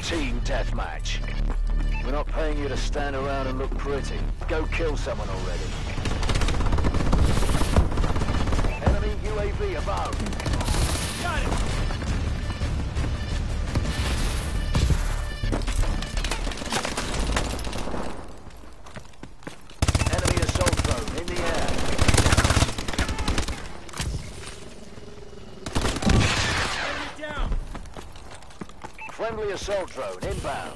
Team deathmatch. We're not paying you to stand around and look pretty. Go kill someone already. Enemy UAV above. Got it! Enemy assault drone in the air. Enemy down! Friendly assault drone inbound.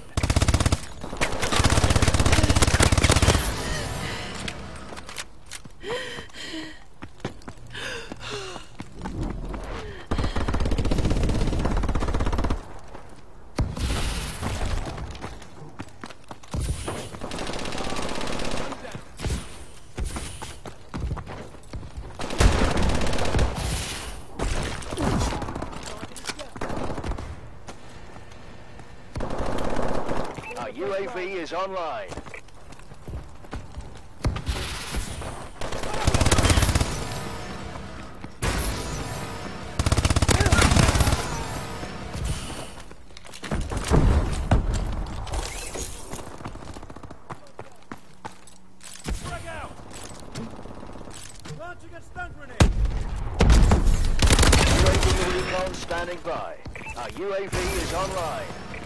Our UAV is online. Frag out! Launching a stun grenade! UAV recon standing by. Our UAV is online.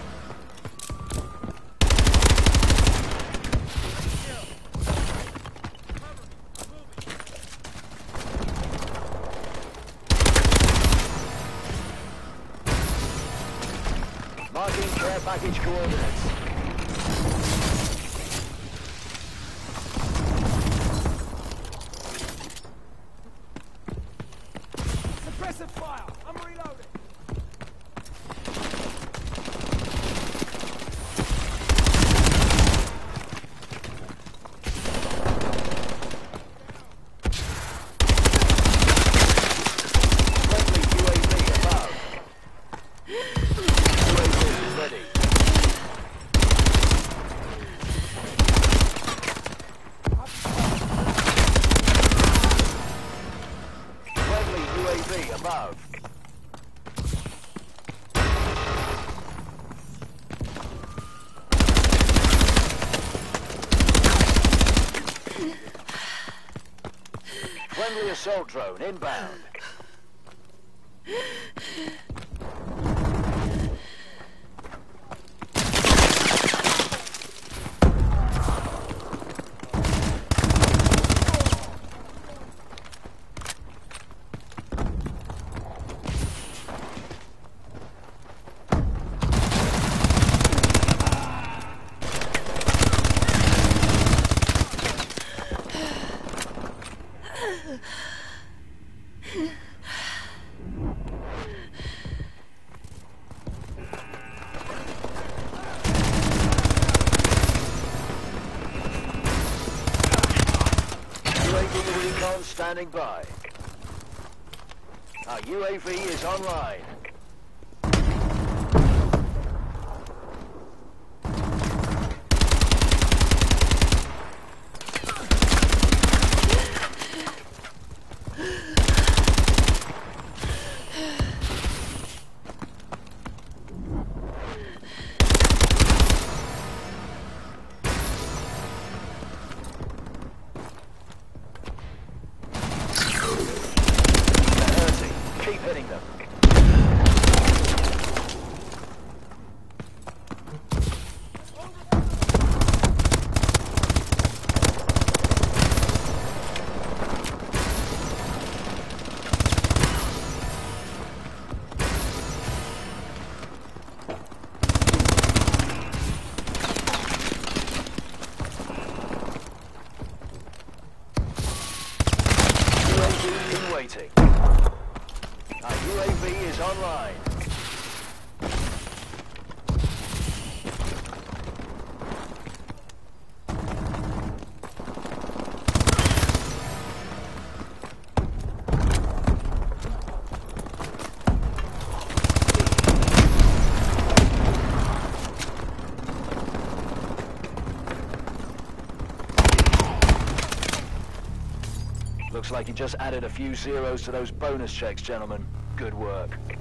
Marking care package coordinates. Suppressive fire! I'm reloading! Friendly UAV above. UAV is ready. Friendly UAV above. Friendly assault drone inbound. UAV recon standing by. Our UAV is online. They're hurting. Keep hitting them. UAV in waiting. Our UAV is online. Looks like you just added a few zeros to those bonus checks, gentlemen. Good work.